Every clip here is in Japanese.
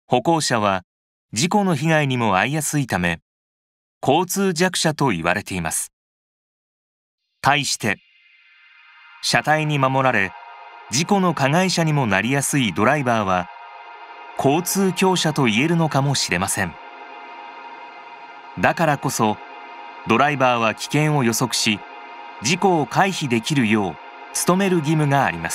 歩行者は事故の被害にも遭いやすいため、交通弱者と言われています。対して、車体に守られ、事故の加害者にもなりやすいドライバーは、交通強者と言えるのかもしれません。だからこそ、ドライバーは危険を予測し、事故を回避できるよう努める義務があります。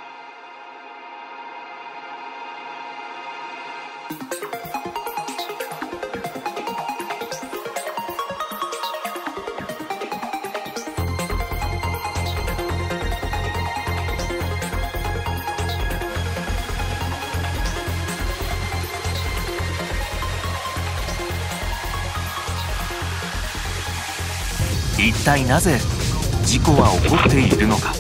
一体なぜ事故は起こっているのか。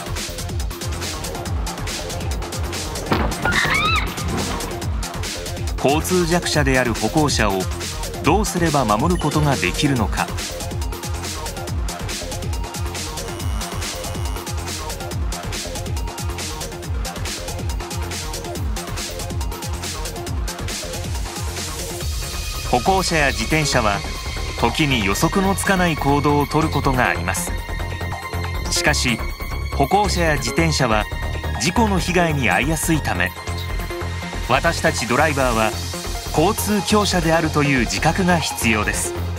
交通弱者である歩行者をどうすれば守ることができるのか。歩行者や自転車は時に予測のつかない行動をとることがあります。しかし、歩行者や自転車は事故の被害に遭いやすいため、私たちドライバーは交通強者であるという自覚が必要です。